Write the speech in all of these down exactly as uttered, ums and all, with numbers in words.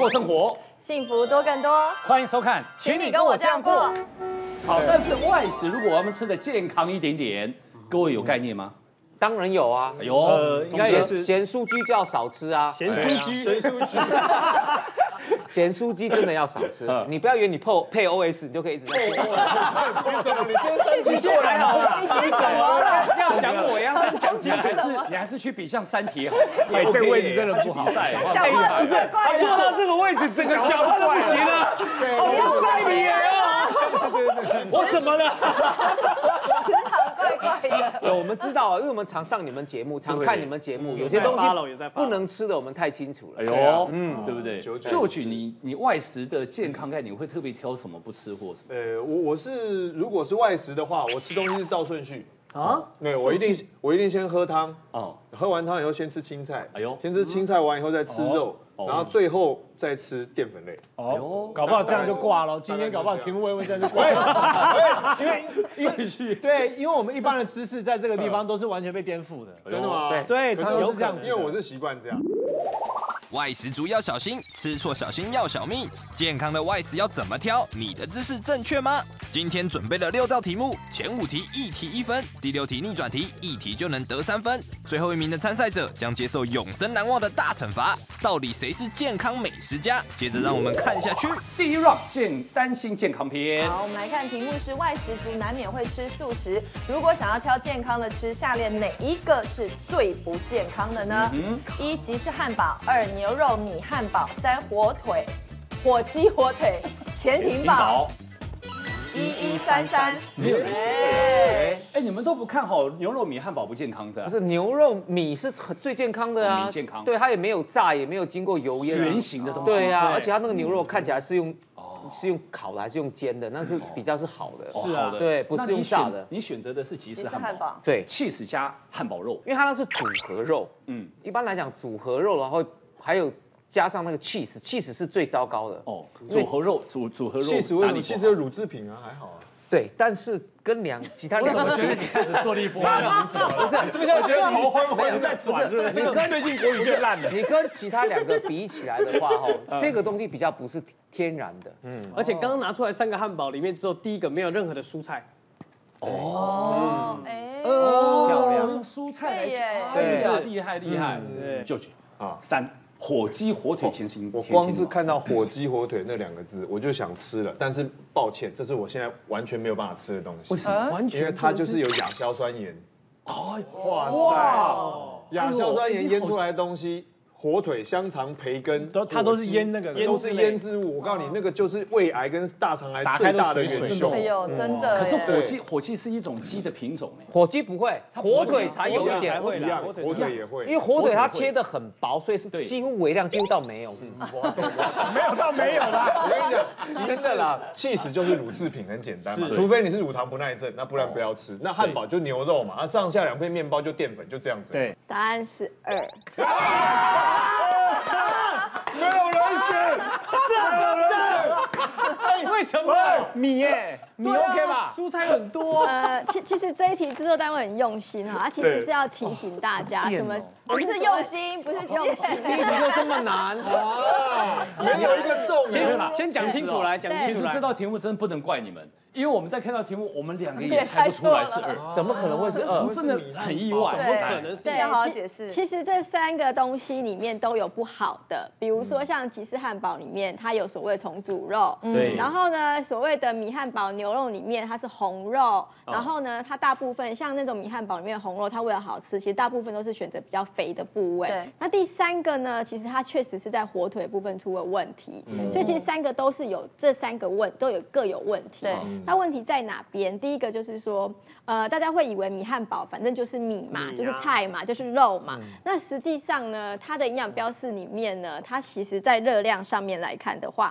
过生活， 幸福多更多。 欢迎收看， 请你跟我这样过。 好，但是外食如果我们吃的健康一点点，各位有概念吗？ 当然有啊， 哎呦， 呃，应该也是咸酥鸡就要少吃啊， 咸酥鸡，咸酥鸡， 咸酥鸡真的要少吃。你不要以为你配配 O S 你就可以一直吃。 你怎么？你今天三句错了， 你今天怎么了？ 要讲我一样，讲你还是你还是去比像三铁好。 哎，这个位置真的不好。 讲话不是怪坐到这个位置，整个讲话都不行了。哦，就塞你了哦。我怎么了？ 磁场怪怪的。 有，我们知道啊，因为我们常上你们节目，常看你们节目，有些东西不能吃的，我们太清楚了。 哎呦，嗯，对不对？就举你你外食的健康概念，你会特别挑什么不吃或什么？ 呃，我我是如果是外食的话，我吃东西是照顺序啊。 对，我一定我一定先喝汤， 哦， 喝完汤以后先吃青菜， 哎呦， 先吃青菜完以后再吃肉，然后最后再吃淀粉类。 哦，搞不好这样就挂了。今天搞不好题目问问这样就挂了。因为顺序对，因为我们一般的知识在这个地方都是完全被颠覆的。 真的吗？ 对对，常常是这样子。 因为我是习惯这样。 外食族要小心，吃错小心要小命。健康的外食要怎么挑？你的知识正确吗？今天准备了六道题目，前五题一题一分，第六题逆转题一题就能得三分。最后一名的参赛者将接受永生难忘的大惩罚。到底谁是健康美食家？接着让我们看下去。 第一 round 健担心健康篇。 好，我们来看题目是外食族难免会吃素食，如果想要挑健康的吃，下列哪一个是最不健康的呢？嗯、一吉士汉堡，二牛肉米汉堡，三火腿，火鸡火腿，潜艇堡。一一三三， 哎哎，你们都不看好牛肉米汉堡不健康是吧？ 不是牛肉米是最健康的啊， 米健康， 对，它也没有炸，也没有经过油烟， 圆形的东西， 对啊，而且它那个牛肉看起来是用是用烤的还是用煎的，那是比较是好的， 是啊， 对，不是用炸的。 你选择的是吉士汉堡， 对 ，cheese加汉堡肉， 因为它那是组合肉，嗯，一般来讲组合肉，然后还有。加上那个 cheese，cheese 是最糟糕的哦。组合肉，组组合肉 ，cheese 为什么 cheese 有乳制品啊？还好啊。 对，但是跟两其他两个， 我觉得你开始做力波了，不是？ 是不是觉得头昏昏在转？ 不是，你跟最近国语越烂了。你跟其他两个比起来的话，哈，这个东西比较不是天然的。 嗯，而且刚刚拿出来三个汉堡里面，只有第一个没有任何的蔬菜。 哦，哎， 漂亮， 用蔬菜来耶， 对，厉害厉害。 对， 就举啊三。火鸡火腿前行， 我光是看到火鸡火腿那两个字，我就想吃了。但是抱歉，这是我现在完全没有办法吃的东西。 为什么？ 完全因为它就是有亚硝酸盐。哦，哇塞！亚硝酸盐腌出来的东西，火腿、香肠、培根， 都它都是腌那个， 都是腌制物。我告诉你，那个就是胃癌跟大肠癌最大的元凶。 哎呦，真的。 可是火鸡，火鸡是一种鸡的品种哎。 火鸡不会，火腿才有一点会一样，火腿也会。 因为火腿它切的很薄，所以是几乎微量，几乎到没有。 没有到没有啦。 我跟你讲，真的啦，cheese 就是乳制品，很简单嘛。除非你是乳糖不耐症，那不然不要吃。那汉堡就牛肉嘛，那上下两片面包就淀粉，就这样子。 对， 答案是二。 没有人选，没有人选。 哎，为什么？ 米耶，米 OK 吧？ 蔬菜很多。 呃，其其实这一题制作单位很用心哈，它其实是要提醒大家什么， 不是用心，不是用心。 第一题就这么难啊？没有一个重点。 先讲清楚来，讲清楚来。 其实这道题目真不能怪你们。因为我们在看到题目，我们两个也猜不出来是二， 怎么可能会是二？ 真的很意外， 怎么可能是？ 对，好好解释。 其实这三个东西里面都有不好的，比如说像吉士汉堡里面，它有所谓重组肉， 对。 然后呢，所谓的米汉堡牛肉里面它是红肉，然后呢，它大部分像那种米汉堡里面的红肉，它为了好吃，其实大部分都是选择比较肥的部位。 对。 那第三个呢，其实它确实是在火腿部分出了问题，所以其实三个都是有这三个问都有各有问题。 对。 那问题在哪？边第一个就是说，呃，大家会以为米汉堡反正就是米嘛，米啊、就是菜嘛，就是肉嘛。嗯、那实际上呢，它的营养标示里面呢，它其实在热量上面来看的话，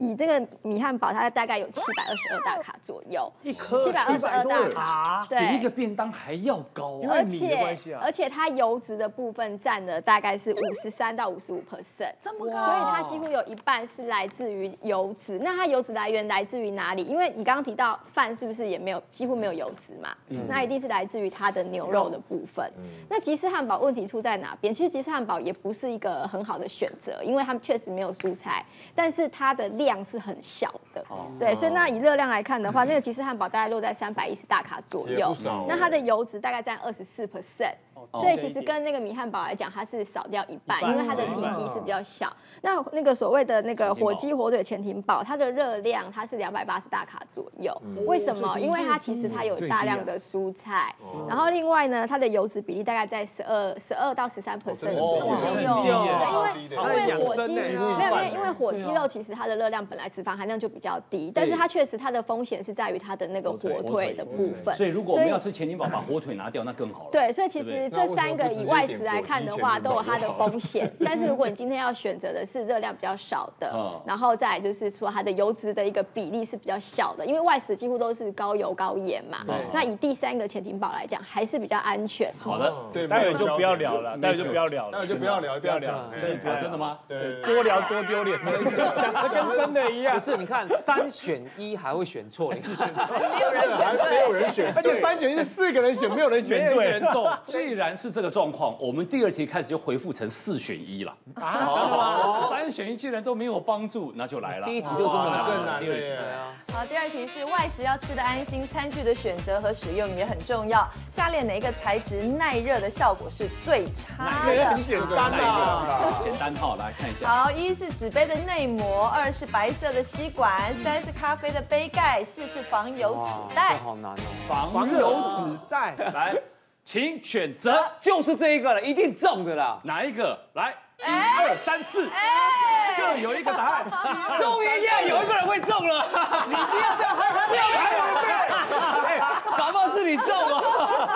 以这个米汉堡，它大概有七百二十二大卡左右， 一颗七百二十二大卡， 比一个对。 便当还要高啊！ 而米的关系且啊而且它油脂的部分占了大概是五十三到五十五 percent， 这么高， 所以它几乎有一半是来自于油脂。那它油脂来源来自于哪里？因为你刚刚提到饭是不是也没有几乎没有油脂嘛？那一定是来自于它的牛肉的部分。那吉士汉堡问题出在哪边？其实吉士汉堡也不是一个很好的选择，因为他们确实没有蔬菜，但是它的量是很小的。对，所以那以热量来看的话，那个吉士汉堡大概落在三百一十大卡左右也不少， 那它的油脂大概占二十四 percent。所以其实跟那个米汉堡来讲，它是少掉一半，因为它的体积是比较小。那那个所谓的那个火鸡火腿潜艇堡，它的热量它是两百八十大卡左右。为什么？因为它其实它有大量的蔬菜，然后另外呢，它的油脂比例大概在十二十二到十三 percent 左右。对，因为因为火鸡没有没有，因为火鸡肉其实它的热量本来脂肪含量就比较低，但是它确实它的风险是在于它的那个火腿的部分。 所以如果我们要吃潜艇堡，把火腿拿掉，那更好了。 对，所以其实这三个以外食来看的话，都有它的风险。但是如果你今天要选择的是热量比较少的，然后再来就是说它的油脂的一个比例是比较小的，因为外食几乎都是高油高盐嘛。那以第三个潜艇堡来讲，还是比较安全。 好的， 对， 待会就不要聊了，待会就不要聊了， 待会就不要聊，不要聊。 真的吗？ 对， 多聊多丢脸，跟真的一样不。是，你看三选一还会选错，你是选错。 没有人选没有人选， 而且三选一是四个人选，没有人选对，人中。 既然是这个状况，我们第二题开始就回复成四选一了。 啊， 三选一既然都没有帮助，那就来了。 第一题就这么难， 更难了第二题耶。 好，第二题是外食要吃的安心，餐具的选择和使用也很重要。下列哪一个材质耐热的效果是最差的？ 很简单啊。 简单号来看一下。 好，一是纸杯的内膜，二是白色的吸管，三是咖啡的杯盖，四是防油纸袋。 好难哦。 防油纸袋，来，请选择就是这一个了，一定中的啦。 哪一个？来，一二三四，各有一个答案。 终于要有一个人会中了，你不要这样害怕，不要害怕，哎，搞不好是你中哦。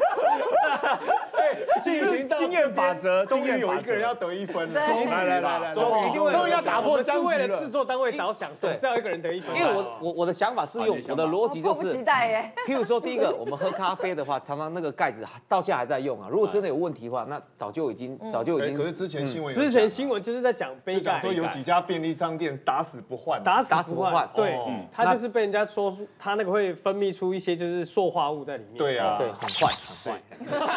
进行到经验法则， 终于有一个人要要得一分了。 来来来来， 终于一定会终于要打破是僵局了为了制。作单位着想，总是要一个人得一分。 因为我我我的想法是用我的逻辑就是迫不及，待耶！ 譬如说第一个，我们喝咖啡的话，常常那个盖子到现在还在用啊。如果真的有问题的话，那早就已经早就已经哎可是之前新闻有之前新闻就是在讲杯盖就讲说有几家便利商店打死不换， 打死打死不换不换，对哦， 他就是被人家说出他那个会分泌出一些就是塑化物在里面。 对啊， 对很坏很坏。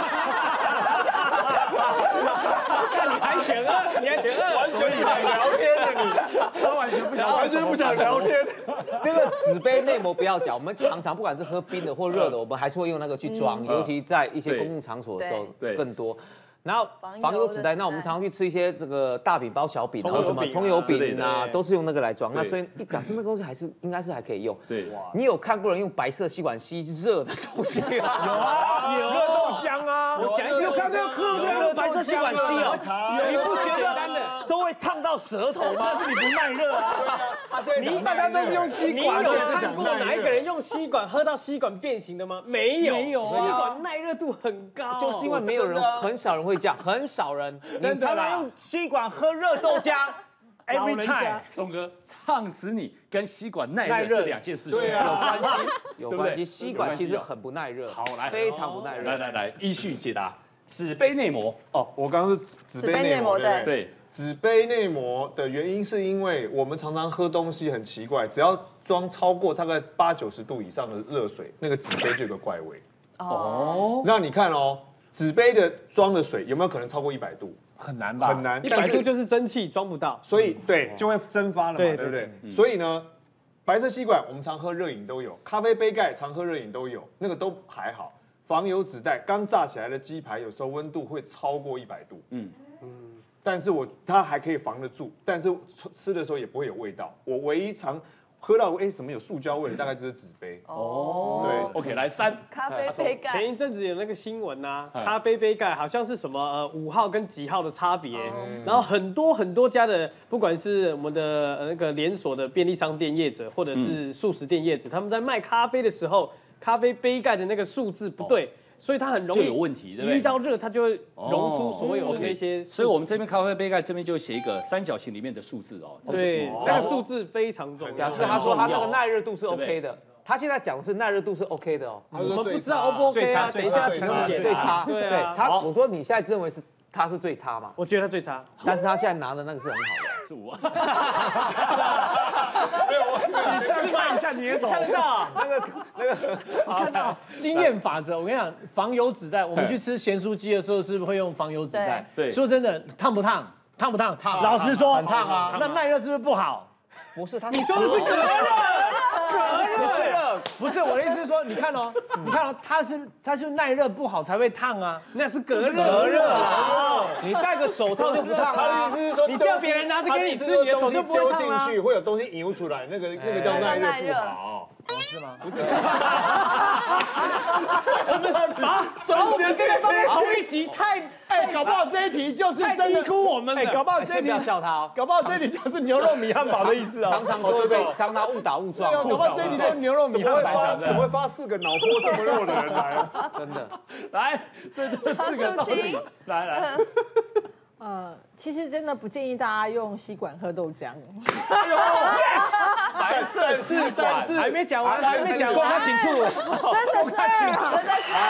看你还选二，你还选二， 完全不想聊天的你， 他完全不想， 完全不想聊天。 那个纸杯内膜不要讲，我们常常不管是喝冰的或热的，我们还是会用那个去装，尤其在一些公共场所的时候对更多。然后防油纸袋，那我们常常去吃一些这个大饼包小饼， 葱油还有什么饼啊葱油之类的饼啊，都是用那个来装。那对所以表示那个东西还是应该是还可以用。 对， 你有看过人用白色吸管吸热的东西吗？有啊，有热豆浆啊， 我讲一个， 有看这个喝的用白色吸管吸哦，你不觉得都会烫到舌头吗？ 你不耐热啊。 他现在讲大家都是用吸你管， 有现在是看过讲耐热哪一个人用吸管喝到吸管变形的吗？没有， 没有啊吸管耐热度很高， 就是因为没有人，很少人会这样，很少人。你常常用吸管喝热豆浆 every time。 钟哥烫死你跟吸管耐耐热热是两件事情。 对有啊， 关系，有对不对关系。吸管其实很不耐热， 好来非常不耐热。 来来来，依序解答。纸杯内膜， 哦，我刚刚是纸杯内膜， 纸杯内膜对对， 纸杯内膜的原因是因为我们常常喝东西很奇怪，只要装超过大概八九十度以上的热水，那个纸杯就有个怪味。 哦， 那你看哦，纸杯的装的水有没有可能超过一百度？ 很难吧？ 很难， 一百度就是蒸汽装不到， 所以对就会蒸发了嘛， 对对不对对？所以呢，白色吸管我们常喝热饮都有，咖啡杯盖常喝热饮都有，那个都还好。防油纸袋刚炸起来的鸡排，有时候温度会超过一百度，嗯嗯，但是我它还可以防得住，但是吃的时候也不会有味道。我唯一常喝到哎什么有塑胶味的，大概就是纸杯。 哦， 对 ，OK，来三， 咖啡杯盖， 前一阵子有那个新闻呐、 嗯咖啡杯盖好像是什么呃五号跟几号的差别，然后很多很多家的，不管是我们的呃那个连锁的便利商店业者，或者是素食店业者，他们在卖咖啡的时候，咖啡杯盖的那个数字不对。 所以它很容易就有问题，对不对？ 遇到热，它就会溶出所有的那些。 所以我们这边咖啡杯盖这边就写一个三角形里面的数字哦。 对，那个数字非常重要。 表示他说他那个耐热度是 OK 的。他现在讲的是耐热度是 OK 的哦。 我们不知道 O 不 OK 啊？等一下陈姐最差。 对啊。 他我说你现在认为是他是最差嘛？ 我觉得他最差， 但是他现在拿的那个是很好的。 是我。 你示范一下你也懂。 看到那个那个看到经验法则，我跟你讲，防油纸袋，我们去吃咸酥鸡的时候是不是会用防油纸袋？ 对。 说真的，烫不烫？烫不烫？烫。老实说， 很烫啊。 那耐热是不是不好？ 不是，他你说的是隔热。 不是热， 不是我的意思是说，你看哦，你看哦，它是它是耐热不好才会烫啊， 那是隔热。 隔热啊！你戴个手套就不烫他的啊意思是说， 你叫别人拿着给你吃，你的手就不会丢烫啊。 进去会有东西流出来，那个那个叫耐热不好。 是吗？ 不是。 啊！怎么我们跟他们同一集太哎，搞不好这一题就是真的低估我们哎，搞不好这一题先不要笑他哦， 搞不好这一题就是牛肉米汉堡的意思哦。 常常都会被常常误打误撞。 搞不好这一题就是牛肉米汉堡。 怎么会发四个脑波这么弱的人来？ 真的， 来，这这四个到底来来。 呃，其实真的不建议大家用吸管喝豆浆。 哎呦 ，yes， 但是是但是还没讲完，还没讲完，他请出。 真的是，真的是。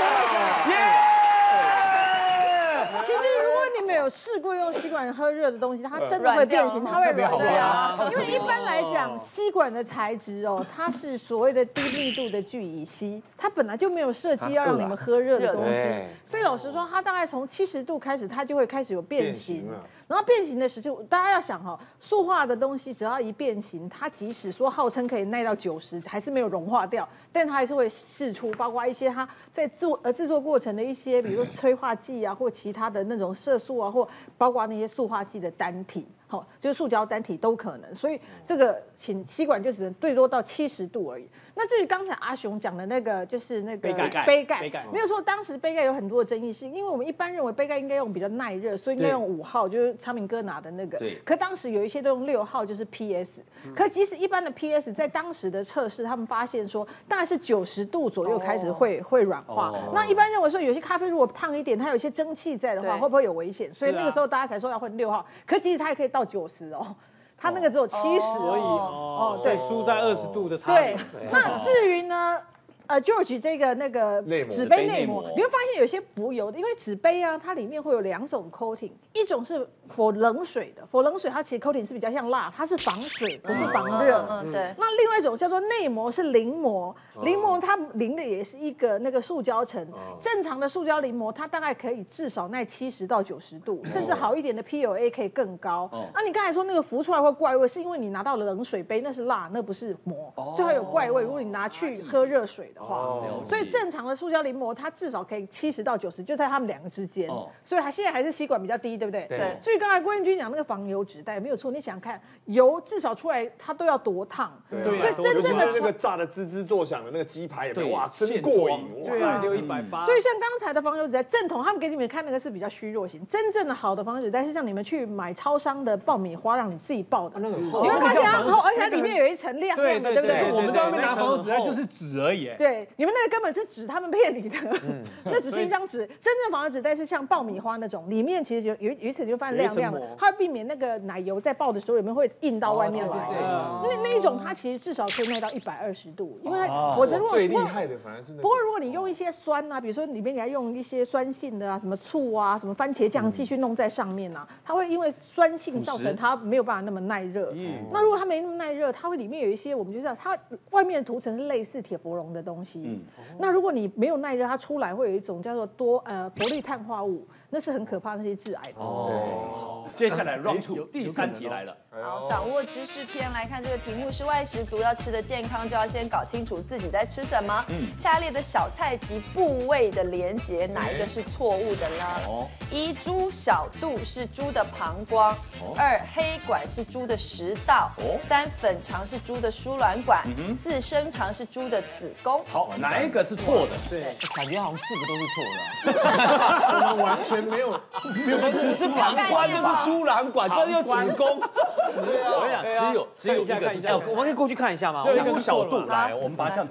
其实如果你们有试过用吸管喝热的东西，它真的会变形，它会软掉。因为一般来讲，吸管的材质哦，它是所谓的低密度的聚乙烯，它本来就没有设计要让你们喝热的东西，所以老实说，它大概从七十度开始，它就会开始有变形。然后变形的时候，大家要想哈，塑化的东西只要一变形，它即使说号称可以耐到九十，还是没有融化掉，但它还是会释出，包括一些它在做呃制作过程的一些，比如说催化剂啊，或其他的那种色素啊，或包括那些塑化剂的单体。好，就是塑胶单体都可能，所以这个请吸管就只能最多到七十度而已。那至于刚才阿雄讲的那个，就是那个杯盖， 杯盖，没有说当时杯盖有很多的争议，是因为我们一般认为杯盖应该用比较耐热，所以应该用五号，就是昌明哥拿的那个。可当时有一些都用六号，就是 P S。可即使一般的 P S， 在当时的测试，他们发现说大概是九十度左右开始会会软化。那一般认为说有些咖啡如果烫一点，它有一些蒸汽在的话，会不会有危险？所以那个时候大家才说要换六号。可其实它也可以到九十哦，它那个只有七十而已哦，所以输在二十度的差别。对，那至于呢，呃 ，George 这个那个纸杯内膜，你会发现有些浮油的，因为纸杯啊，它里面会有两种 coating， 一种是for冷水的，for冷水它其实 coating 是比较像蜡，它是防水，不是防热。 嗯，对。 那另外一种叫做内膜是淋膜，淋膜它淋的也是一个那个塑胶层，正常的塑胶淋膜它大概可以至少耐七十到九十度，甚至好一点的 P L A 可以更高。那你刚才说那个浮出来会怪味，是因为你拿到了冷水杯，那是蜡，那不是膜，所以会有怪味。如果你拿去喝热水的话，所以正常的塑胶淋膜它至少可以七十到九十，就在它们两个之间。所以它现在还是吸管比较低，对不对？ 对。 所以刚才郭彦均讲那个防油纸袋没有错，你想想看，油至少出来它都要多烫， 对， 所以真正的那个炸的滋滋作响的那个鸡排有没有？哇，真过瘾！ 对啊，六一百八。 所以像刚才的防油纸袋正统，他们给你们看那个是比较虚弱型，真正的好的防油纸袋是像你们去买超商的爆米花让你自己爆的，那个你会发现它厚，而且它里面有一层亮亮的，对不对？ 我们在外面拿防油纸袋就是纸而已。 对，你们那个根本是纸，他们骗你的，那只是一张纸。真正防油纸袋是像爆米花那种，里面其实有有有一层就发现亮亮的，它避免那个奶油在爆的时候有没有会印到外面来。那那一种它其实至少可以耐到一百二十度，因为否则如果最厉害的反而是那。 不过如果你用一些酸啊，比如说里面你还用一些酸性的啊，什么醋啊，什么番茄酱继续弄在上面啊，它会因为酸性造成它没有办法那么耐热。那如果它没那么耐热，它会里面有一些我们就知道它外面的涂层是类似铁氟龙的东西。那如果你没有耐热，它出来会有一种叫做多呃氟利碳化物，那是很可怕的，那些致癌的。 哦，接下来 round two 第三题来了。 好，掌握知识篇来看这个题目是外食族要吃的健康，就要先搞清楚自己在吃什么。嗯，下列的小菜及部位的连结，哪一个是错误的呢？哦，一猪小肚是猪的膀胱，二黑管是猪的食道，三粉肠是猪的输卵管，四生肠是猪的子宫。 好，哪一个是错的？ 对，感觉好像四个都是错的。 我们完全没有， 没有，只是膀胱就是输卵管，这又子宫。 我跟你讲，只有只有一个是这样， 我们可以过去看一下吗？ 猪小肚来，我们把它这样子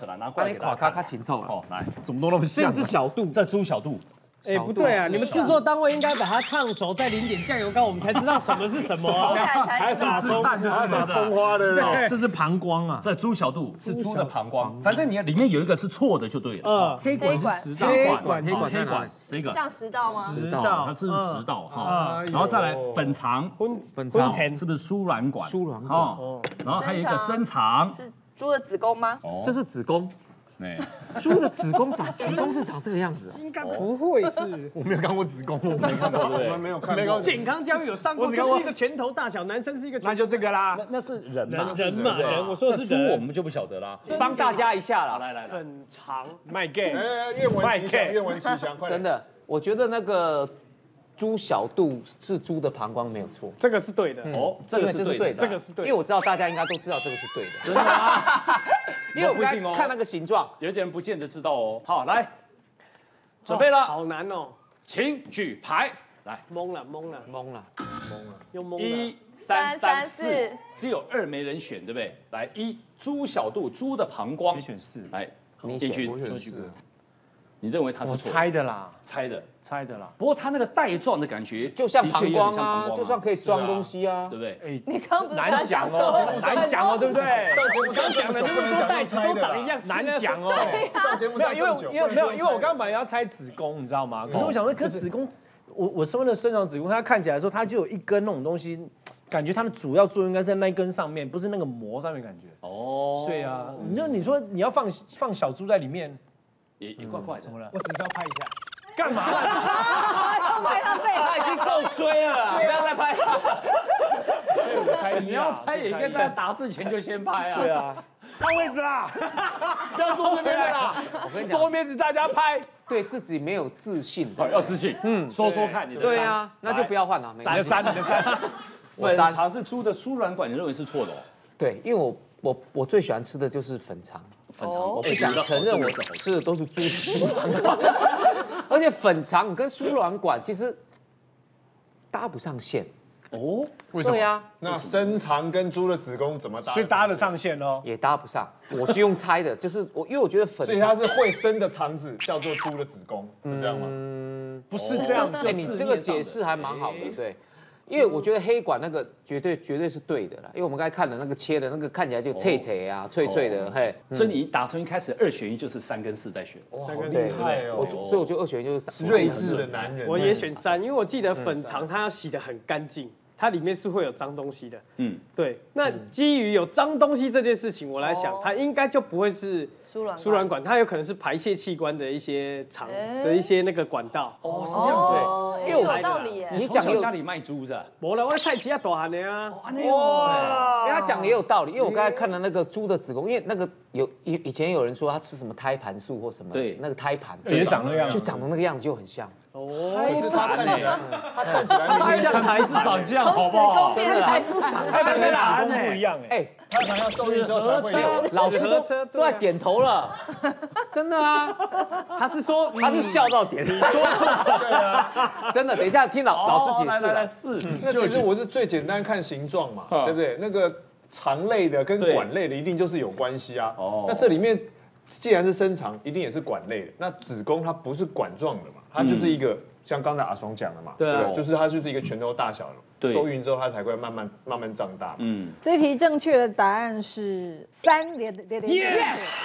了，拿过来给大家看。 垮咔咔紧凑了， 哦，来， 怎么都那么像？ 这是小肚， 这猪小肚。 哎，不对啊！你们制作单位应该把它烫熟，再淋点酱油膏，我们才知道什么是什么。 还撒葱，还撒葱花的， 对，这是膀胱啊， 这猪小肚是猪的膀胱，反正你里面有一个是错的就对了。 嗯， 黑管是食道， 黑管黑管黑管这个像食道吗？ 食道，它是食道哈，然后再来粉肠， 粉肠是不是输卵管？ 输卵管哦，然后还有一个深肠， 是猪的子宫吗？ 这是子宫。 对， 猪的子宫长，子宫是长这个样子。 应该不会是， 我没有看过子宫，我没看过， 我们没有看过。 健康教育有上过，这是一个拳头大小，男生是一个， 那就这个啦。 那那是人嘛， 人嘛，人，我说的是人， 我们就不晓得啦。 帮大家一下啦， 来来来， 粉肠卖 gay， 哎，愿闻其详，愿闻其详，快点。 真的，我觉得那个猪小肚是猪的膀胱没有错。 这个是对的。 哦，这个是对的， 这个是对的， 因为我知道大家应该都知道这个是对的。 真的吗？ 因为我刚才看那个形状， 有点人不见得知道哦。好，来，准备了， 好难哦， 请举牌，来， 懵了懵了懵了， 懵了， 又懵了。 一三三四，只有二没人选，对不对？来，一猪小肚，猪的膀胱， 谁选四？ 来， 你进去， 我选四。 你认为它是我错？ 猜的啦， 猜的， 猜的啦。 不过它那个带状的感觉， 就像膀胱啊， 啊，就算可以装东西啊， 对不对？ 哎， 你刚不是难讲哦，难讲哦，对不对？ 上节目上这么久不能讲用猜的啦， 难讲哦。 上节目没有，因为上这么久， 因为没有，因为我刚刚本来要猜子宫，你知道吗？可是我想说，可是子宫，我我身为的生长子宫，它看起来的时候，它就有一根那种东西，感觉它的主要作用应该是在那一根上面，不是那个膜上面感觉。 哦， 对啊，你说你说你要放放小猪在里面， 也也怪怪的。 怎么了？ 我只是要拍一下。 干嘛？ 拍他背， 他已经够衰了，不要再拍他。 所以我猜你要拍也应该在打字前就先拍啊。 对啊，换位置啦，不要坐这边啦。 我跟你讲， 坐面子大家拍， 对自己没有自信， 好，要自信。嗯，说说看你的。 对啊，那就不要换了。 你的三，你的三。 粉肠是猪的输卵管，你认为是错的哦？ 对，因为我我我最喜欢吃的就是粉肠， 粉肠， 我不想承认我吃的都是猪输卵管，而且粉肠跟输卵管其实搭不上线。 哦， 为什么？ 对呀， 那深肠跟猪的子宫怎么搭？ 所以搭得上线哦。 也搭不上。我是用猜的，就是我，因为我觉得粉， 所以它是会生的肠子叫做猪的子宫，是这样吗？ 嗯， 不是这样子。 哎，你这个解释还蛮好的，对。因为我觉得黑管那个绝对绝对是对的啦，因为我们刚才看的那个切的那个看起来就脆脆啊、脆脆的，嘿。 所以你打从一开始二选一就是三跟四在选。 哇，好厉害哦！ 我所以我觉得二选一就是三。 睿智的男人。 我也选三，因为我记得粉肠它要洗得很干净。它里面是会有脏东西的，嗯，对。那基于有脏东西这件事情，我来想，它应该就不会是输卵输卵管，它有可能是排泄器官的一些肠的一些那个管道。 哦，是这样子哎， 因为有道理耶。 你从小家里卖猪是吧？ 没了，我菜市啊大汉的啊。 哇，因为他讲也有道理，因为我刚才看的那个猪的子宫，因为那个有以以前有人说他吃什么胎盘素或什么， 对， 那个胎盘也长那样， 就长得那个样子就很像。 哦，可是他看起来，他看起来胎盘还是长这样，好不好？ 真的啦， 胎盘跟子宫不一样哎。 胎盘要受孕之后才会有， 老师都都在点头了，真的啊。 他是说他是笑到点，你说错了，真的。等一下听老老师解释了。 是， 那其实我是最简单看形状嘛，对不对？那个肠类的跟管类的一定就是有关系啊。哦，那这里面既然是深肠，一定也是管类的。那子宫它不是管状的嘛，它就是一个像刚才阿双讲的嘛，对吧？就是它就是一个拳头大小的，受孕之后它才会慢慢慢慢长大。嗯， 这题正确的答案是三连连连。Yes，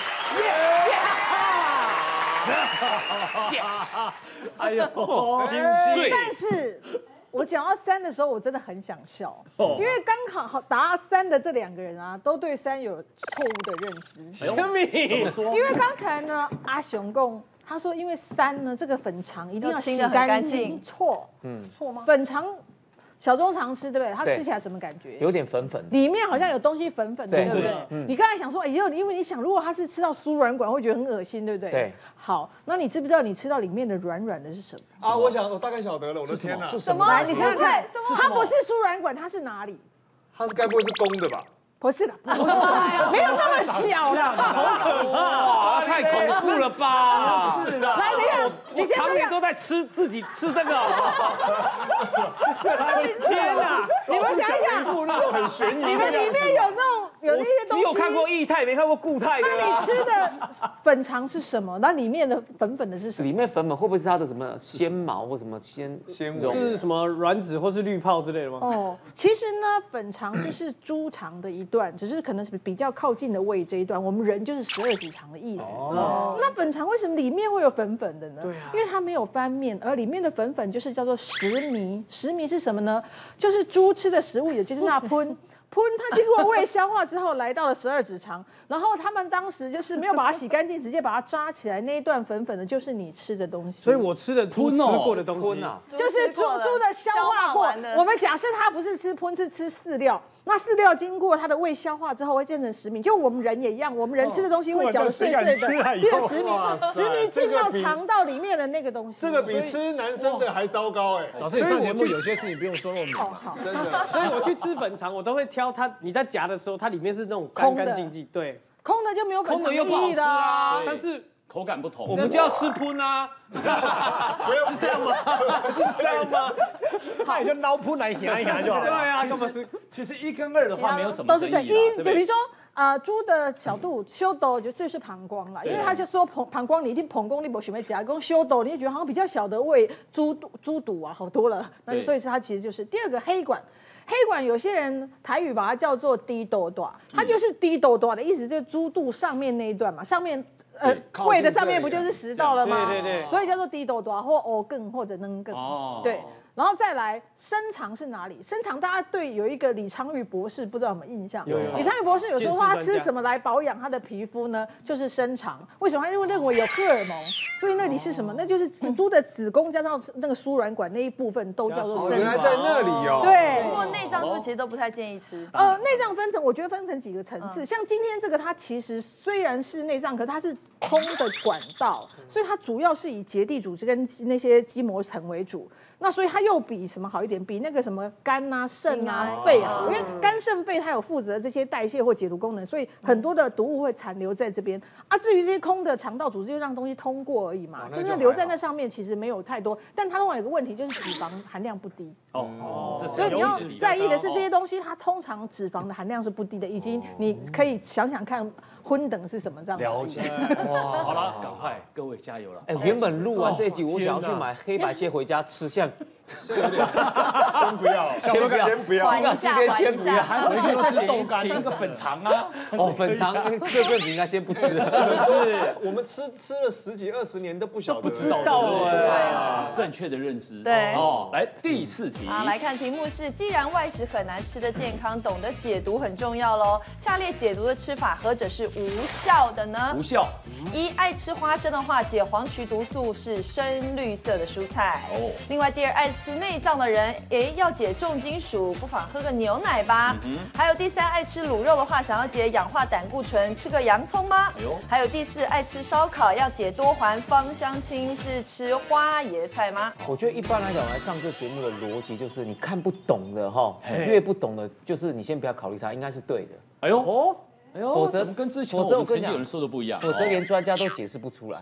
哎呦， 但是。我讲到三的时候，我真的很想笑，因为刚好好答三的这两个人啊，都对三有错误的认知。 什么？ 因为刚才呢，阿雄共他说，因为三呢，这个粉肠一定要洗干净，错，嗯，错吗？粉肠小中常吃，对不对？它吃起来什么感觉？ 有点粉粉， 里面好像有东西粉粉的，对不对？你刚才想说，哎呦，因为你想，如果它是吃到输卵管，会觉得很恶心，对不对？ 对。 好，那你知不知道你吃到里面的软软的是什么？ 啊，我想我大概晓得了，我的天哪！ 是什么？ 来，你想想看，它不是输卵管，它是哪里？ 它是该不会是公的吧？ 不是的，不是，没有那么小啦， 好可怕！ 哇，太恐怖了吧！ 是的， 来，等一下， 我常年都在吃自己吃这个。 天哪！ 你们想一想， 很悬疑， 你们里面有那种有那些东西。 只有看过液态，没看过固态的。 那你吃的粉肠是什么？那里面的粉粉的是什么？ 里面粉粉会不会是它的什么纤毛或什么纤纤绒？ 是什么卵子或是滤泡之类的吗？ 哦，其实呢，粉肠就是猪肠的一段，只是可能是比较靠近的胃这一段。我们人就是十二指肠的意思。哦，那粉肠为什么里面会有粉粉的呢？对啊，因为它没有翻面，而里面的粉粉就是叫做食糜。食糜是什么呢？就是猪吃的食物，也就是那喷。喷它经过胃消化之后，来到了十二指肠，然后他们当时就是没有把它洗干净，直接把它扎起来，那一段粉粉的就是你吃的东西。 所以我吃的猪吃过的东西， 就是猪猪的消化过。我们假设它不是吃喷，是吃饲料，那饲料经过它的胃消化之后会变成食糜，就我们人也一样，我们人吃的东西会搅得碎碎的，变成食糜，食糜进到肠道里面的那个东西。 这个比吃男生的还糟糕哎！ 老师，你上节目有些事情不用说那么明。 哦，好， 真的。 所以我去吃粉肠，我都会挑它。你在夹的时候，它里面是那种干干净净，对， 空的就没有粉肠的意义啦。 但是口感不同， 我们就要吃喷啊！ 是这样吗？是这样吗？ 那你就捞喷来压一压就好了。 对啊，干嘛吃？ 其实一跟二的话没有什么都是对一，就比如说。 呃，猪的小肚修斗就这是膀胱啦，因为他就说膀膀胱你一定膀胱你不喜欢夹，跟修斗你就觉得好像比较小的胃猪肚猪肚啊好多了，那所以是它其实就是第二个黑管。黑管有些人台语把它叫做低斗短，它就是低斗短的意思，就是猪肚上面那一段嘛，上面呃胃的上面不就是食道了吗？ 对对对， 所以叫做低斗短或藕更或者能更。哦，对。然后再来，深肠是哪里？深肠大家对有一个李昌钰博士不知道有没有印象？ 有有。 李昌钰博士有说他吃什么来保养他的皮肤呢？就是深肠。为什么？因为认为有荷尔蒙，所以那里是什么？那就是猪的子宫加上那个输卵管那一部分都叫做深肠。 原来在那里哦。 对。 不过内脏是不是其实都不太建议吃？ 呃，内脏分成，我觉得分成几个层次。像今天这个，它其实虽然是内脏，可它是空的管道，所以它主要是以结缔组织跟那些肌膜层为主。那所以它又比什么好一点？比那个什么肝啊、肾啊、肺啊，因为肝、肾、肺它有负责这些代谢或解毒功能，所以很多的毒物会残留在这边啊。至于这些空的肠道组织，就让东西通过而已嘛，真正留在那上面其实没有太多。但它通常有个问题，就是脂肪含量不低哦，所以你要在意的是这些东西，它通常脂肪的含量是不低的，以及你可以想想看荤等是什么这样。 了解哇，好了，赶快各位加油了！ 哎，原本录完这一集，我想要去买黑白切回家吃，像。 先不要，先不要，先不要， 缓一下，缓一下， 还回去都吃豆干，点一个粉肠啊！ 哦，粉肠这阵子应该先不吃了。 是，我们吃吃了十几二十年都不晓得， 不知道哎，正确的认知。 对哦，来第四题啊，来看题目是：既然外食很难吃的健康，懂得解毒很重要喽。下列解毒的吃法何者是无效的呢？ 无效。 一，爱吃花生的话，解黄曲毒素是深绿色的蔬菜。哦。另外，第二，爱吃内脏的人，哎，要解重金属，不妨喝个牛奶吧。嗯、还有第三，爱吃卤肉的话，想要解氧化胆固醇，吃个洋葱吗？哎、还有第四，爱吃烧烤，要解多环芳香烃，是吃花椰菜吗？ 我觉得一般来讲，来上这节目的逻辑就是，你看不懂的哈，越不懂的，就是你先不要考虑它，应该是对的。 哎呦哦。哎呦， 否则跟之前我们曾经有人说的不一样， 否则连专家都解释不出来。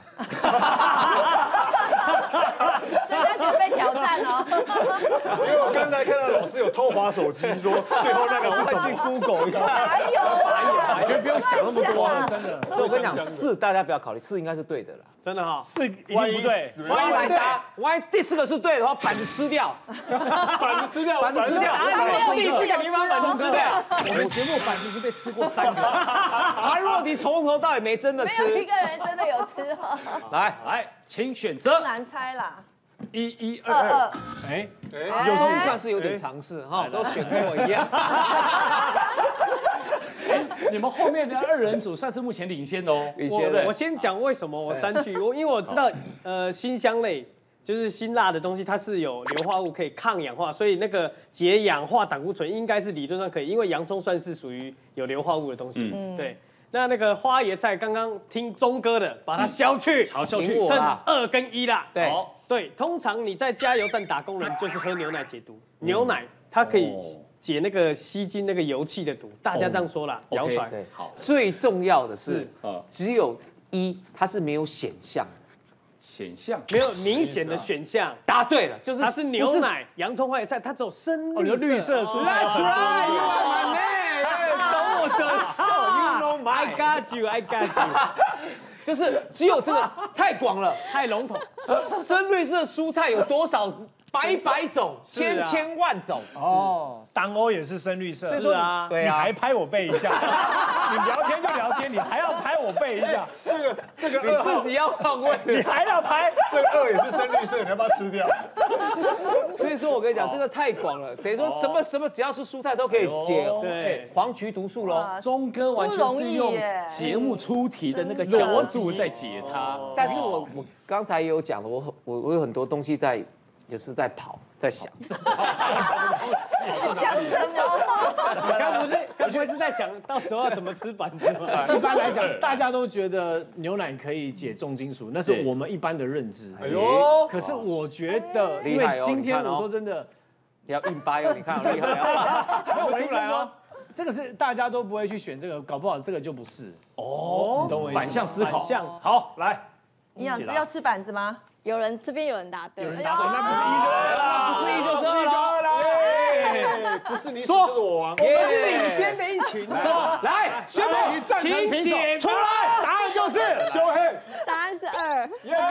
专家就被挑战哦。 因为我刚才看到老师有偷滑手机，说最后那个是什么？ 去 Google 一下。 哪有啊？ 我觉得不用想那么多，真的。 所以我跟你讲，四大家不要考虑，四应该是对的啦。 真的哈， 四一定不对。 万一来答，万一第四个是对的话，板子吃掉。 板子吃掉， 板子吃掉。 第四个地方板子吃掉。 我们节目板子已经被吃过三个。 他若你从头到尾没真的吃， 没有一个人真的有吃哈。 来来，请选择。 难猜啦。 一一二二。哎哎，有时算是有点尝试哈，都选跟我一样。 你们后面的二人组算是目前领先的哦。 领先的。 我先讲为什么我删去，我因为我知道呃辛香类。就是辛辣的东西，它是有硫化物可以抗氧化，所以那个解氧化胆固醇应该是理论上可以，因为洋葱算是属于有硫化物的东西。嗯，对。那那个花椰菜，刚刚听钟哥的，把它消去， 好消去， 剩二跟一啦。 对， 对。通常你在加油站打工人就是喝牛奶解毒，牛奶它可以解那个吸进那个油气的毒，大家这样说啦，谣传。 对，好。最重要的是，只有一，它是没有显象。 选项没有明显的选项， 答对了，就是它是牛奶、洋葱、花椰菜，它只有深绿色。 绿色蔬菜。 That's right, you are my man。懂我的 don't I mind。 got you，I got you， 就是只有这个太广了， 太笼统。 深绿色蔬菜有多少？百百种，千千万种。 哦，党欧也是深绿色， 所以说啊， 你还拍我背一下，你聊天就聊天，你还要拍我背一下， 这个这个你自己要放位， 你还要拍， 这个二也是深绿色，你要不要吃掉？ 所以说我跟你讲，这个太广了，等于说什么什么只要是蔬菜都可以解对黄曲毒素喽。 钟哥完全是用节目出题的那个角度在解它。 但是我我刚才也有讲了，我我我有很多东西在。就是在跑，在想， 讲什么？ 你刚不是，该不会是在想到时候要怎么吃板子吗？ 一般来讲，大家都觉得牛奶可以解重金属，那是我们一般的认知。 哎呦， 可是我觉得，因为今天我说真的， 要硬掰哦，你看厉害哦， 没有我出来哦。这个是大家都不会去选这个，搞不好这个就不是哦。你懂我意思？ 反向思考。 反向好，来， 营养师要吃板子吗？ 有人这边有人答对，有人答对，那不是一就二啦， 不是一就是二啦， 不是你说就是我王， 我们是领先的一群。 说来，宣布战成平手，出来，答案就是修黑， 答案是二。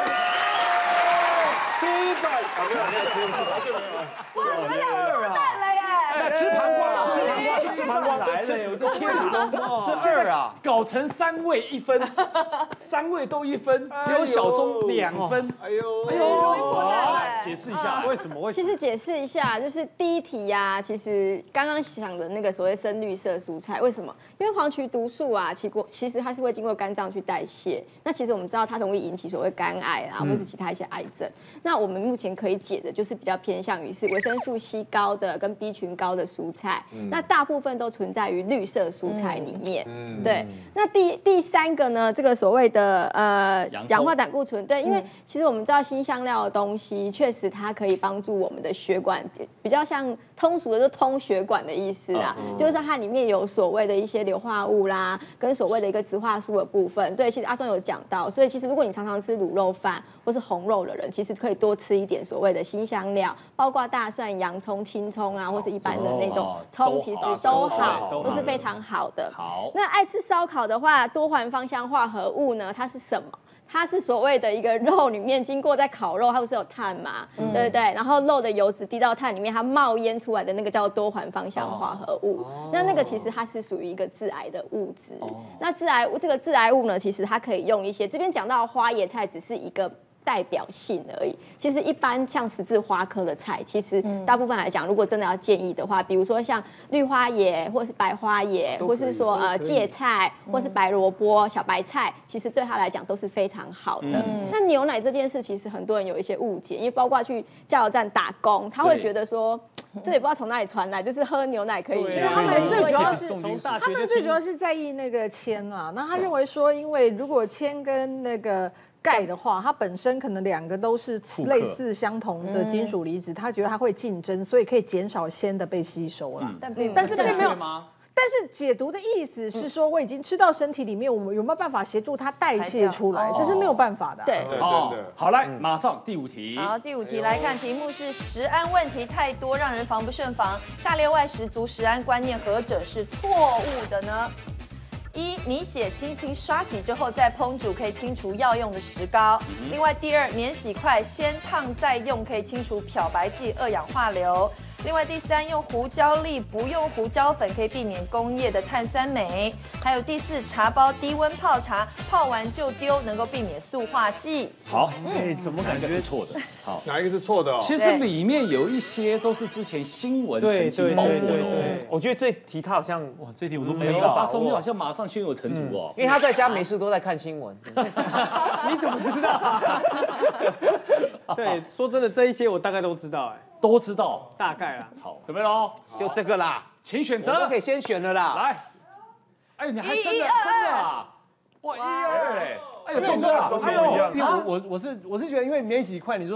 吃板，啊没有没有没有没有， 哇，你们两个完蛋了耶！ 那吃盘瓜，吃盘瓜，吃盘瓜来了，我的天哪， 是二啊， 搞成三位一分，三位都一分，只有小钟两分。 哎呦哎呦，容易破蛋来哎！ 解释一下为什么？为什么？ 其实解释一下，就是第一题呀、啊，其实刚刚想的那个所谓深绿色蔬菜，为什么？因为黄曲毒素啊，其过其实它是会经过肝脏去代谢。那其实我们知道它容易引起所谓肝癌啊，或是其他一些癌症。那我们目前可以解的就是比较偏向于是维生素 C 高的跟 B 群高的蔬菜，那大部分都存在于绿色蔬菜里面。对，那第第三个呢，这个所谓的呃氧化胆固醇，对，因为其实我们知道辛香料的东西，确实它可以帮助我们的血管，比较像通俗的就通血管的意思啊，就是说它里面有所谓的一些硫化物啦，跟所谓的一个植化素的部分。对，其实阿松有讲到，所以其实如果你常常吃卤肉饭或是红肉的人，其实可以多吃一点所谓的辛香料，包括大蒜、洋葱、青葱啊，或是一般的那种葱，其实都好，都是非常好的。 好， 那爱吃烧烤的话，多环芳香化合物呢，它是什么？它是所谓的一个肉里面经过在烤肉，它不是有碳嘛，嗯、对不对？然后肉的油脂滴到碳里面，它冒烟出来的那个叫多环芳香化合物。哦、那那个其实它是属于一个致癌的物质。哦、那致癌物这个致癌物呢，其实它可以用一些，这边讲到花椰菜只是一个代表性而已。其实一般像十字花科的菜，其实大部分来讲，如果真的要建议的话，比如说像绿花椰，或是白花椰，或是说呃芥菜，或是白萝卜、小白菜，其实对他来讲都是非常好的。嗯、那牛奶这件事，其实很多人有一些误解，因为包括去加油站打工，他会觉得说。这也不知道从哪里传来，就是喝牛奶可以。 他们最主要是从大学他们最主要是在意那个铅嘛。那他认为说，因为如果铅跟那个钙的话，它本身可能两个都是类似相同的金属离子，他觉得它会竞争，所以可以减少铅的被吸收啦。 但但是并没有。 吗？ 但是解读的意思是说，我已经吃到身体里面，我们有没有办法协助它代谢出来？这是没有办法的。 对， 哦，好，来，马上第五题。 好，第五题来看，题目是食安问题太多，让人防不胜防。下列外食族食安观念何者是错误的呢？一，米血轻轻刷洗之后再烹煮，可以清除药用的石膏。另外，第二，免洗筷先烫再用，可以清除漂白剂、二氧化硫。另外，第三，用胡椒粒不用胡椒粉，可以避免工业的碳酸镁。还有第四，茶包低温泡茶，泡完就丢，能够避免塑化剂。 好， 哎，怎么感觉是错的？好， 哪一个是错的？ 其实里面有一些都是之前新闻曾经报过的。 我觉得这题他好像哇，这题我都不知没有， 道。 阿松你好像马上胸有成竹哦， 因为他在家没事都在看新闻。 你怎么知道？对，说真的，这一些我大概都知道，哎。 都知道， 大概啦。 好，准备喽， 就这个啦， 请选择， 我都可以先选了啦。 来，哎，你还真的真的啊，哇，一二哎，哎呦，中了， 哎呦，我我我是我是觉得，因为免洗筷，你说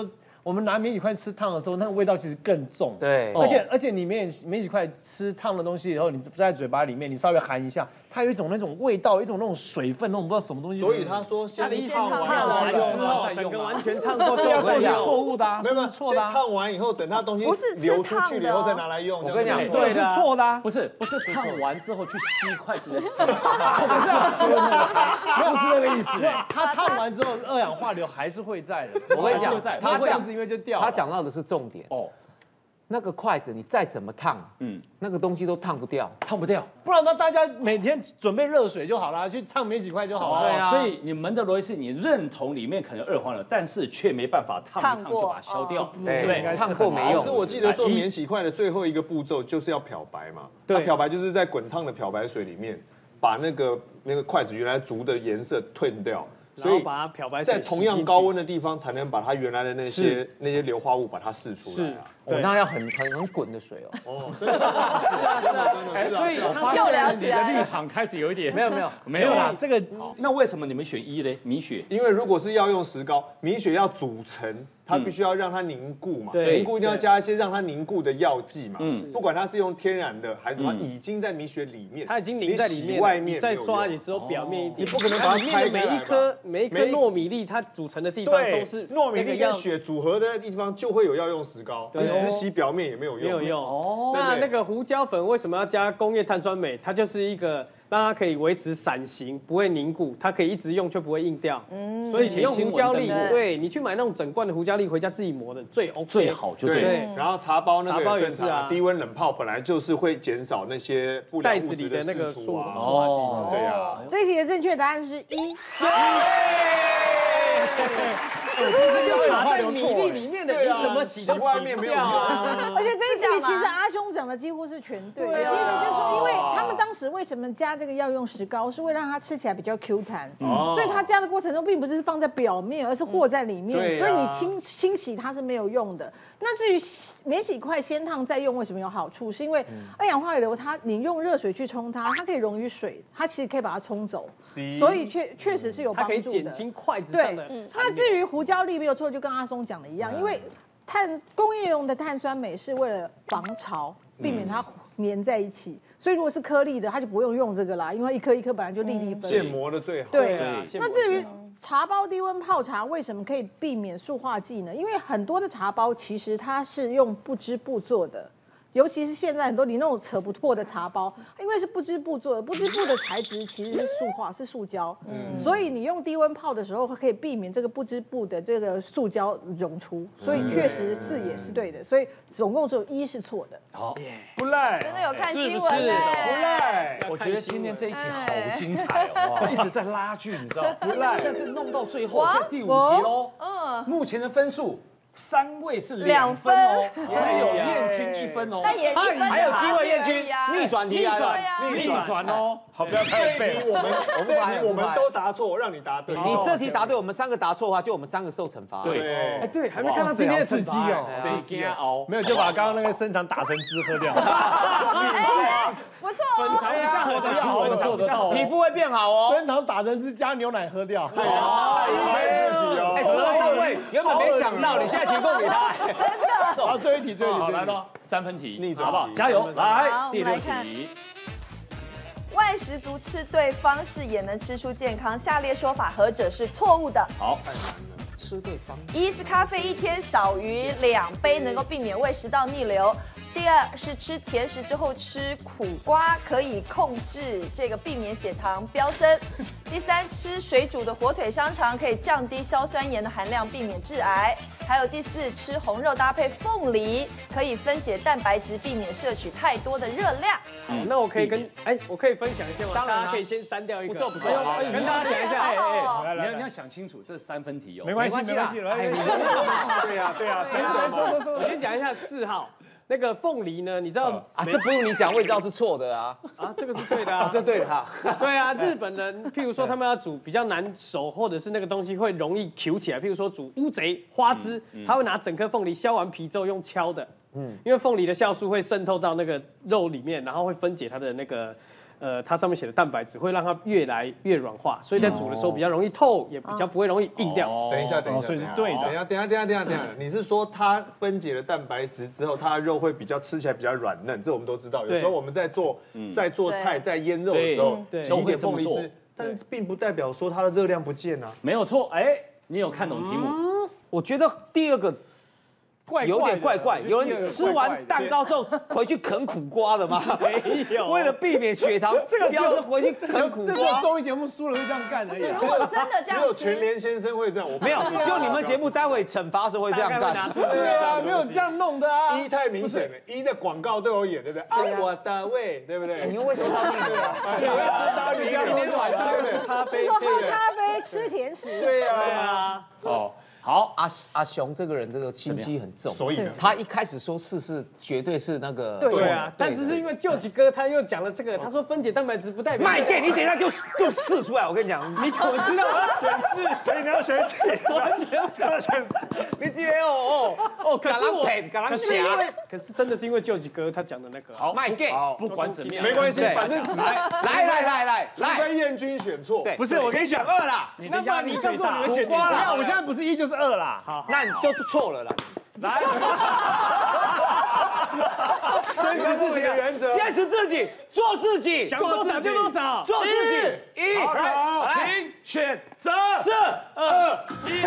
我们拿免洗筷吃烫的时候，那个味道其实更重。 对， 而且而且你免免洗筷吃烫的东西以后，你在嘴巴里面，你稍微含一下，它有一种那种味道，一种那种水分，那种不知道什么东西。 所以他说先烫烫完完之后，整个完全烫过之后是错误的， 没有没有， 错的。 先烫完以后，等它东西不是流出去了以后再拿来用。 我跟你讲， 对，是错的。 不是不是烫完之后去吸筷子的吃， 不是没有是那个意思。它烫完之后，二氧化硫还是会在的。 我跟你讲， 它这样子因为就掉。 他讲到的是重点哦。那个筷子你再怎么烫，嗯，那个东西都烫不掉， 烫不掉。 不然呢，大家每天准备热水就好了，去烫免洗筷就好了。 对啊。所以你们的逻辑是你认同里面可能有二氧化硫，但是却没办法烫一烫就把它消掉，对不对？ 烫过没用。 可是我记得做免洗筷的最后一个步骤就是要漂白嘛，对，漂白就是在滚烫的漂白水里面把那个那个筷子原来竹的颜色褪掉。 所以把它漂白水在同样高温的地方，才能把它原来的那些那些硫化物把它释出来啊。 哦，那要很很很滚的水哦。 哦，真的是啊是啊，真的是啊。 所以我发现你的立场开始有一点没有没有没有啦。这个那为什么你们选一嘞？米血？ 因为如果是要用石膏，米血要煮成，它必须要让它凝固嘛。凝固一定要加一些让它凝固的药剂嘛。嗯。不管它是用天然的还是什么，已经在米血里面， 它已经凝在里面， 外面再刷也只有表面一点。 你不可能把它拆开来。 每一颗每一颗糯米粒，它组成的地方都是糯米粒跟血组合的地方就会有要用石膏，你只是洗表面也没有用。 没有用哦。那那个胡椒粉为什么要加工业碳酸镁？它就是一个让它可以维持伞形，不会凝固，它可以一直用就不会硬掉。嗯，所以你用胡椒粒，对你去买那种整罐的胡椒粒回家自己磨的最 OK 最好就对。 然后茶包那个也是啊， 低温冷泡本来就是会减少那些不良物质的释出啊。 哦， 对啊。 这一题的正确答案是一。 卡在米粒里面的，你怎么洗都洗不掉啊！ 而且这一题其实阿兄讲的几乎是全对的。第一个就是说，因为他们当时为什么加这个药用石膏，是为了让它吃起来比较 Q 弹，所以它加的过程中并不是放在表面，而是和在里面，所以你清清洗它是没有用的。那至于免洗筷先烫再用，为什么有好处？是因为二氧化硫它你用热水去冲它，它可以溶于水，它其实可以把它冲走，所以确确实是有帮助的。 它可以减轻筷子上的。 那至于胡椒粒没有错，就跟阿松讲的一样，因为碳工业用的碳酸镁是为了防潮，避免它粘在一起，所以如果是颗粒的，它就不用用这个啦，因为一颗一颗本来就粒粒分。 现磨的最好。 对，那至于茶包低温泡茶为什么可以避免塑化剂呢？因为很多的茶包其实它是用不织布做的。尤其是现在很多你那种扯不破的茶包，因为是不织布做的，不织布的材质其实是塑化，是塑胶，嗯，所以你用低温泡的时候，可以避免这个不织布的这个塑胶溶出，所以确实是也是对的，所以总共只有一是错的。 好， 不赖， 真的有看新闻呢， 不赖。 我觉得今天这一题好精彩哦，一直在拉锯，你知道？不赖，现在弄到最后是第五题喽，嗯，目前的分数。三位是两分哦，只有燕君一分哦， 但也一分还有机会，燕君逆转题啊， 逆转哦。 好，不要太背。我们这一题我们都答错，让你答对。 你这题答对，我们三个答错的话，就我们三个受惩罚。 对， 哎对，还没看到今天的成绩哦， 谁先熬？ 没有，就把刚刚那个生肠打成汁喝掉。 不错， 粉肠一下喝得到， 粉肠得到， 皮肤会变好哦。 生肠打成汁加牛奶喝掉。 哎，自己哦。 哎，知道单位原本没想到，你现在提供给他， 真的。 好，最后一题，最后一题来了，三分题， 逆转， 好不好？加油，来，第六题。 外食族吃对方式也能吃出健康，下列说法何者是错误的？ 好， 吃对方。 一是咖啡一天少于两杯能够避免胃食道逆流。第二是吃甜食之后吃苦瓜可以控制这个避免血糖飙升。第三，吃水煮的火腿香肠可以降低硝酸盐的含量，避免致癌。还有第四，吃红肉搭配凤梨可以分解蛋白质，避免摄取太多的热量。 好，那我可以跟哎，我可以分享一下吗？当然，大家可以先删掉一个。不错不错，跟大家讲一下，哎哎，你要你要想清楚，这是三分题哦。 没关系没关系，来， 对呀对呀， 讲讲说说说，我先讲一下四号。那个凤梨呢？你知道啊？这不用你讲，我也知道是错的啊。 啊，这个是对的啊， 这对的哈。 对啊，日本人，譬如说他们要煮比较难熟，或者是那个东西会容易 Q 起来，譬如说煮乌贼花枝，他会拿整颗凤梨削完皮之后用敲的，嗯，因为凤梨的酵素会渗透到那个肉里面，然后会分解它的那个呃，它上面写的蛋白质会让它越来越软化，所以在煮的时候比较容易透，也比较不会容易硬掉。 等一下，等一下， 所以是对的。 等一下，等一下，等一下，等一下，等一下，你是说它分解了蛋白质之后，它的肉会比较吃起来比较软嫩？这我们都知道。有时候我们在做在做菜、在腌肉的时候，挤一点凤梨汁，但是并不代表说它的热量不见啊。 没有错，哎，你有看懂题目？ 我觉得第二个。有点怪怪，有人吃完蛋糕之后回去啃苦瓜的吗？ 没有， 为了避免血糖，这个标是回去啃苦瓜。 这个综艺节目输了会这样干的。 如果真的这样， 只有全联先生会这样，我没有，只有你们节目待会惩罚时候会这样干。 对啊，没有这样弄的啊。 一太明显了，一在广告都有演，对不对？啊，我的胃，对不对？ 你又会说到那个， 你会知道你要今天晚上喝咖啡， 说喝咖啡吃甜食。 对呀。 对啊。 哦。好， 阿阿雄这个人这个心机很重， 所以呢， 他一开始说是是绝对是那个对啊，但是是因为舅吉哥他又讲了这个，他说分解蛋白质不代表卖给你，等一下就给我试出来，我跟你讲， 你怎么知道我要选四？ 所以你要选几？ 我要选要选， 你今天哦哦哦， 可是我敢可是因为可是真的是因为舅吉哥他讲的那个好卖给， 不管怎么样， 没关系，反正来来来来来除非彦君选错， 对，不是我给你选二啦， 你的压力最大， 你选瓜啦，我现在不是一就是二啦， 好。 那你就是错了啦！ 来， 坚持自己的原则， 坚持自己，做自己， 想多少就多少， 做自己。一， 好，请选择四、 二、 一。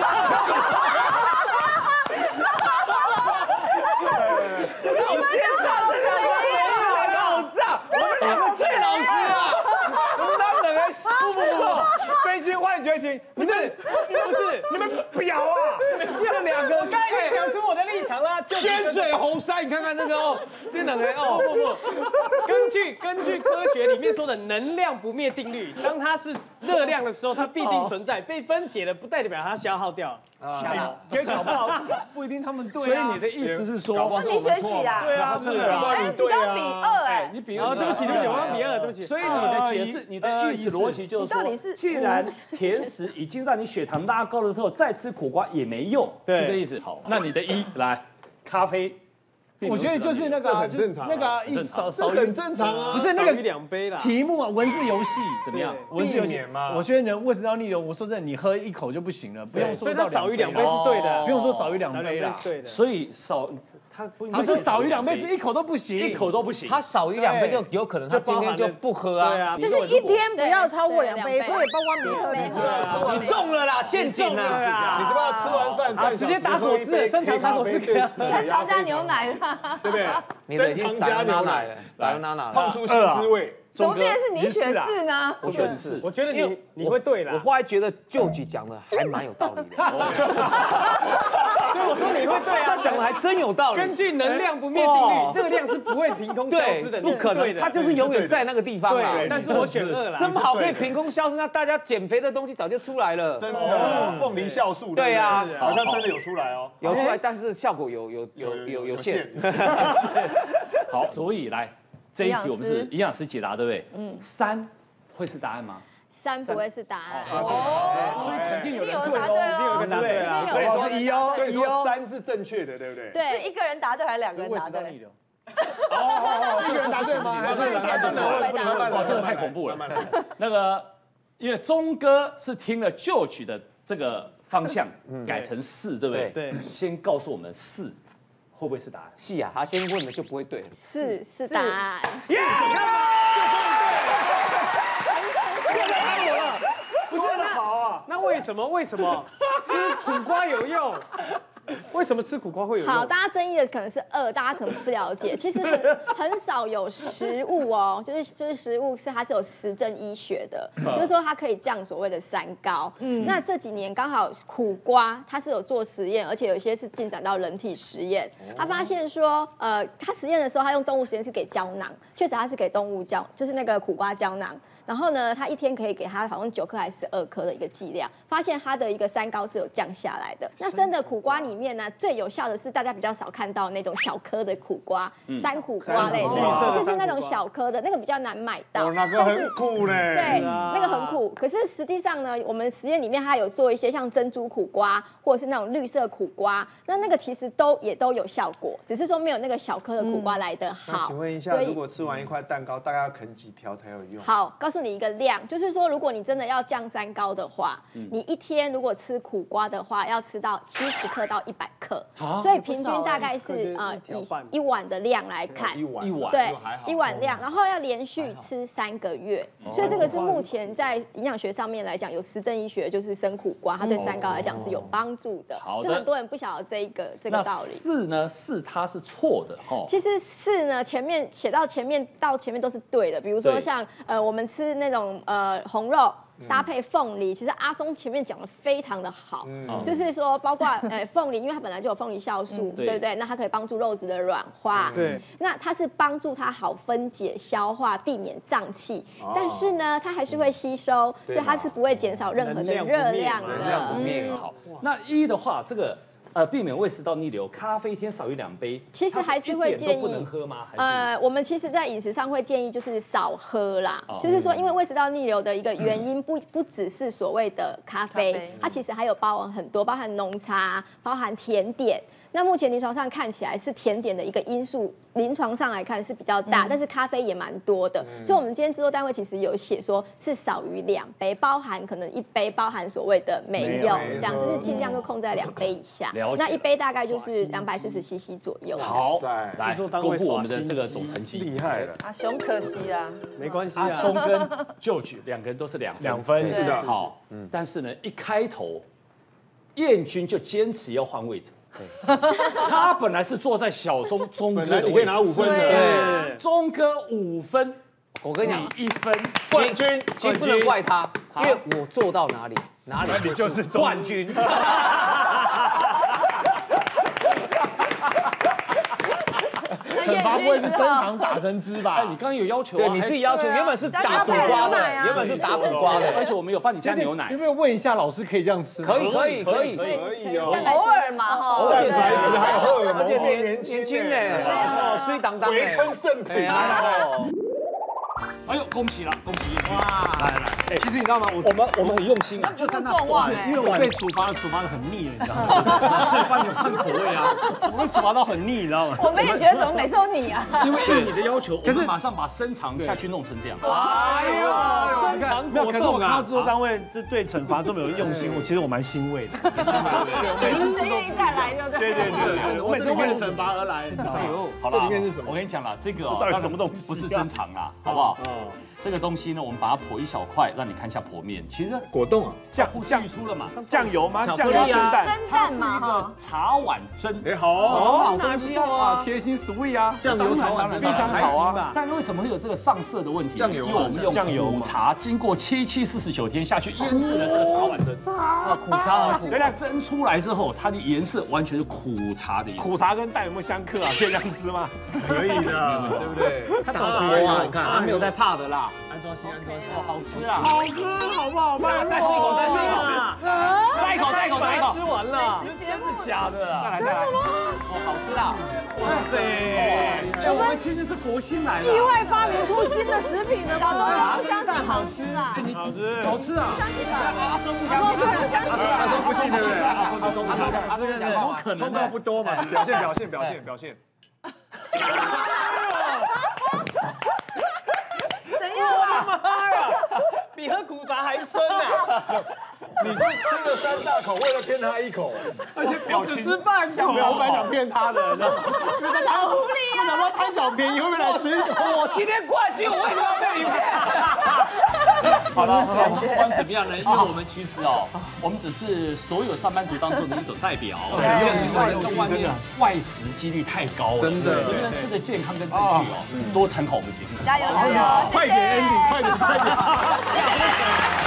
好奸诈，这两个没有好诈，我们两个最老实啊！我们当两个不不不， 真心换绝情，不是不是你们表啊！ 这两个刚才讲出我的立场啦， 尖嘴猴腮，你看看那个哦，这两个哦， 不不，根据根据科学里面说的能量不灭定律，当它是热量的时候，它必定存在，被分解了不代表它消耗掉。 啊， 也搞不好不一定他们对。所以你的意思是说， 那你选几啊？ 对啊，是啊， 哎，你刚比二哎， 你比二，对不起对不起，我刚比二，对不起。 所以你的解释，你的意思逻辑就是说，既然甜食已经让你血糖拉高的时候，再吃苦瓜也没用，是这意思。好，那你的一来咖啡。我觉得就是那个， 很正常， 那个一少少很正常啊， 不是那个两杯啦。 题目啊，文字游戏怎么样？文字游戏嘛， 我觉得人胃食道逆流，我说真的，你喝一口就不行了，不用说到少于两杯是对的， 不用说少于两杯啦， 对的。 所以少。它不是少于两杯，是一口都不行，一口都不行。 它少于两杯就有可能他今天就不喝啊。 对啊， 就是一天不要超过两杯，所以包括你喝没错， 你中了啦，陷阱了。 你知道吃完饭半直接打果汁，生肠打果汁给他， 生肠加牛奶对不对？生肠加牛奶， 来拿拿， 放出新滋味。 怎么变是你选四呢？ 我选四， 我觉得你你会对啦。 我后来觉得舅舅讲的还蛮有道理的， 所以我说你会对啊， 他讲的还真有道理。 根据能量不灭定律，热量是不会凭空消失的， 不可能，它就是永远在那个地方啦。 但是我选二啦， 这么好可以凭空消失，那大家减肥的东西早就出来了。 真的，凤梨酵素， 对呀， 好像真的有出来哦， 有出来，但是效果有有有有有限。 好，所以来。这一题我们是营养师解答，对不对？嗯。三会是答案吗？ 三不会是答案哦，所以肯定有人对答对哦，一定有人答对啊。 所以说一哦， 所以说三是正确的，对不对？ 对，一个人答对还是两个人答对？ 哦哦哦，一个人答对吗？ 这是简单的回答。 哇，这个太恐怖了。那个，因为钟哥是听了旧曲的这个方向改成四，对不对？ 对。 先告诉我们四。会不会是答案？ 是啊，他先问了就不会对了。 是是答案。 耶！ 说得好啊！ 那为什么？为什么吃苦瓜有用？为什么吃苦瓜会有用？ 好，大家争议的可能是二，大家可能不了解。其实很很少有食物哦，就是就是食物是它是有实证医学的，就是说它可以降所谓的三高。嗯，那这几年刚好苦瓜它是有做实验，而且有些是进展到人体实验。他发现说，呃，他实验的时候他用动物实验是给胶囊，确实他是给动物胶，就是那个苦瓜胶囊。 然后呢，他一天可以给他好像九颗还是十二颗的一个剂量，发现他的一个三高是有降下来的。那生的苦瓜里面呢，最有效的是大家比较少看到那种小颗的苦瓜，山苦瓜类的，不是是那种小颗的，那个比较难买到。 哦，那个很苦嘞。 对，那个很苦。可是实际上呢，我们实验里面它有做一些像珍珠苦瓜，或者是那种绿色苦瓜，那那个其实都也都有效果，只是说没有那个小颗的苦瓜来得好。 请问一下，如果吃完一块蛋糕，大概要啃几条才有用？ 好，告诉你一个量，就是说，如果你真的要降三高的话，你一天如果吃苦瓜的话，要吃到七十克到一百克，所以平均大概是呃以一碗的量来看， 一碗一碗对，一碗量，然后要连续吃三个月，所以这个是目前在营养学上面来讲有实证医学，就是生苦瓜，它对三高来讲是有帮助的，就很多人不晓得这一个这个道理。 四呢，四它是错的哦。 其实四呢，前面写到前面到前面都是对的，比如说像呃我们吃那种呃红肉。搭配凤梨，其实阿松前面讲的非常的好，嗯、就是说包括呃凤梨，因为它本来就有凤梨酵素，嗯、对不对？那它可以帮助肉质的软化， 对。 那它是帮助它好分解、消化，避免胀气，哦、但是呢，它还是会吸收，所以它是不会减少任何的热量的。 能量不灭好。那一的话，这个。呃，避免胃食道逆流，咖啡一天少于两杯， 其实还是会建议不能喝吗？ 呃，我们其实，在饮食上会建议就是少喝啦，哦、就是说，因为胃食道逆流的一个原因不不只是所谓的咖啡，咖啡它其实还有包含很多，包含浓茶，包含甜点。那目前临床上看起来是甜点的一个因素，临床上来看是比较大，嗯、但是咖啡也蛮多的，嗯、所以我们今天制作单位其实有写说是少于两杯，包含可能一杯包含所谓的没有，这样就是尽量都控在两杯以下。那一杯大概就是两百四十 C C 左右。 好，来公布我们的这个总成绩， 厉害了。 阿雄可惜啦， 没关系阿松跟 George 两个人都是两两分，是的。 好，嗯，但是呢，一开头彦君就坚持要换位置。他本来是坐在小钟钟哥的位置， 你可以拿五分的， 对，钟哥五分， 我跟你讲， 一分冠军， 其实不能怪他，因为我做到哪里，哪里就是冠军。 惩罚不会是生肠打成汁吧？ 哎，你刚刚有要求， 对你自己要求，原本是打苦瓜的，原本是打苦瓜的， 而且我们有帮你加牛奶。 有没有问一下老师可以这样吃吗？ 可以，可以，可以， 可以哦， 偶尔嘛哈， 偶尔孩子还有荷尔蒙， 而且年年轻哎，水当当， 回春圣品啊！ 哎呦，恭喜了，恭喜！哇，来来， 哎，其实你知道吗？我们我们很用心啊， 就在那重因为我被处罚处罚的很腻，你知道吗？所以帮你换口味啊，我被处罚到很腻，你知道吗？ 我们也觉得怎么每次都你啊？ 因为应你的要求，我们马上把生肠下去弄成这样。 哎呦，生肠没有，可是我看到制作单位这对惩罚这么有用心，我其实我蛮欣慰的。 每次愿意再来，对不对？ 对对对，我每次为了惩罚而来，你知道吗？ 好了， 这里面是什么？ 我跟你讲了，这个到底什么东西？ 不是生肠啦，好不好？这个东西呢，我们把它剖一小块，让你看一下剖面。其实果冻啊， 酱酱出了嘛， 酱油吗？酱油蒸蛋， 它是一个茶碗蒸。 哎，好哦， 好东西啊，贴心 sweet 啊， 酱油茶碗蒸非常好啊。但为什么会有这个上色的问题？ 酱油， 因为我们用苦茶经过七七四十九天下去腌制了这个茶碗蒸。啊，苦茶，原来蒸出来之后，它的颜色完全是苦茶的颜色。 苦茶跟蛋有没有相克啊？可以这样吃吗？ 可以的，对不对？ 它搞出来啊，你看，它没有在怕的啦。 安装心，安装心， 好吃啊！ 好喝，好不好？慢再吃一口，再吃一口，再一口，再一口，再一口， 吃完了， 真的假的啊？ 再来，再来，哦，好吃啦！ 哇塞！哎，我们今天是佛心来了， 意外发明出新的食品了。 小钟哥不相信好吃啊？ 好吃， 好吃啊！ 不相信的， 阿松不相信， 不相信， 阿松不信对不对？阿松阿松不信， 阿松不信， 不可能， 通告不多嘛，表现表现表现表现。 怎样啊？ 妈呀，比喝苦茶还深啊！ 你就吃了三大口，为了骗他一口， 而且表情吃半口， 我本来想骗他的，你知道吗？ 好狐狸我想说贪小便宜，会不会来吃一口？ 我今天冠军，我为什么要被你骗？ 好了，不管怎么样呢，因为我们其实哦，我们只是所有上班族当中的一种代表，因为在外面外食几率太高了， 真的， 能不能吃的健康跟正确哦，多参考我们节目， 加油加油！ 快点 ending，快点快点！